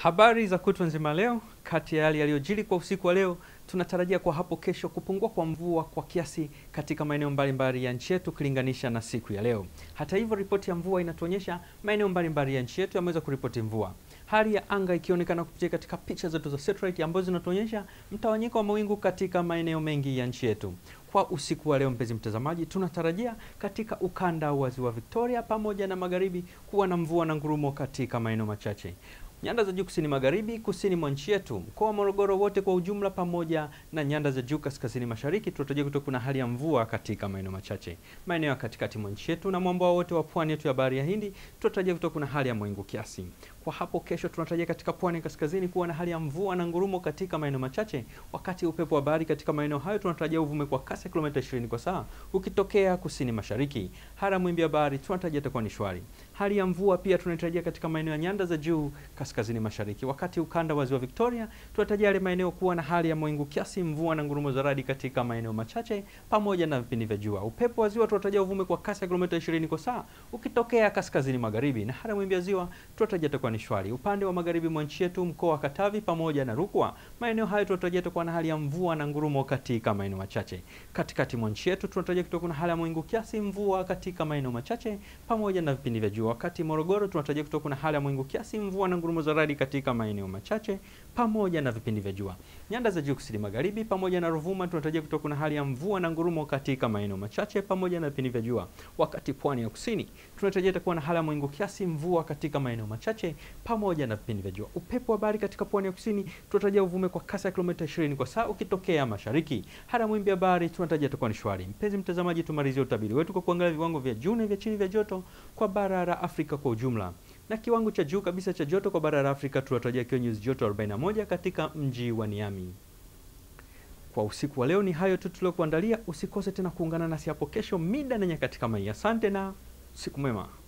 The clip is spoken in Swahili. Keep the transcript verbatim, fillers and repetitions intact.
Habari za kutwa nzima leo. Kati ya yale yaliyojiri kwa usiku wa leo, tunatarajia kwa hapo kesho kupungua kwa mvua kwa kiasi katika maeneo mbalimbali ya nchi yetu kulinganisha na siku ya leo. Hata hivyo, ripoti ya mvua inatuonyesha maeneo mbalimbali ya nchi yetu yameweza kuripoti mvua. Hali ya anga ikionekana kupitia katika picha zetu za satellite ambazo zinatuonyesha mtawanyiko wa mawingu katika maeneo mengi ya nchi yetu. Kwa usiku wa leo, mpenzi mtazamaji, tunatarajia katika ukanda wa Ziwa Victoria pamoja na magharibi kuwa na mvua na ngurumo katika maeneo machache. Nyanda za juu kusini magharibi, kusini mwa nchi yetu, mkoa wa Morogoro wote kwa ujumla pamoja na nyanda za juu kaskazini mashariki, tunatarajia kutokuwa kuna hali ya mvua katika maeneo machache. Maeneo ya katikati mwa nchi yetu na mwambao wote wa pwani yetu ya bahari ya Hindi, tunatarajia kutokuwa kuna hali ya mawingu kiasi. Kwa hapo kesho, tunatarajia katika pwani kaskazini kuwa na hali ya mvua na ngurumo katika maeneo machache, wakati upepo wa bahari katika maeneo hayo tunatarajia uvume kwa kasi ya kilomita ishirini kwa saa ukitokea kusini mashariki. Hali ya mawimbi ya bahari tunatarajia itakuwa ni shwari. Hali ya mvua pia tunatarajia katika maeneo ya nyanda za juu kaskazini mashariki, wakati ukanda wa Ziwa Victoria tunatarajia yale maeneo kuwa na hali ya mawingu kiasi, mvua na ngurumo za radi katika maeneo machache pamoja na vipindi vya jua. Upepo wa ziwa tunatarajia uvume kwa kasi ya kilomita ishirini kwa saa ukitokea kaskazini magharibi, na hali ya mawimbi ya ziwa tunatarajia itakuwa ni shwari. Upande wa magharibi mwa nchi yetu, mkoa wa Katavi pamoja na Rukwa, maeneo hayo tunatarajia itakuwa na hali ya mvua na ngurumo katika maeneo machache. Katikati mwa nchi yetu tunatarajia kutokuwa na hali ya mawingu kiasi, mvua katika maeneo machache pamoja na vipindi vya jua. Wakati Morogoro tunatarajia kutokuwa na hali ya mawingu kiasi, mvua na ngurumo za radi katika maeneo machache pamoja na vipindi vya jua. Nyanda za juu kusini magharibi pamoja na Ruvuma tunatarajia kutokuwa na hali ya mvua na ngurumo katika maeneo machache pamoja na vipindi vya jua. Wakati pwani ya kusini tunatarajia itakuwa na hali ya mawingu kiasi, mvua katika maeneo machache pamoja na vipindi vya jua. Upepo wa bahari katika pwani ya kusini tunatarajia uvume kwa kasi ya kilomita ishirini kwa saa ukitokea mashariki. Hali ya mawimbi ya bahari tunatarajia itakuwa ni shwari. Mpenzi mtazamaji, tumalizie utabiri wetu kwa kuangalia viwango vya juu na vya chini vya joto kwa bara la Afrika kwa ujumla. Na kiwango cha juu kabisa cha joto kwa bara la Afrika tunatarajia kiwe nyuzi joto arobaini na moja katika mji wa Niamey. Kwa usiku wa leo ni hayo tu tuliokuandalia. Usikose tena kuungana nasi hapo kesho mida na nyakati kama hii. Asante na siku mwema.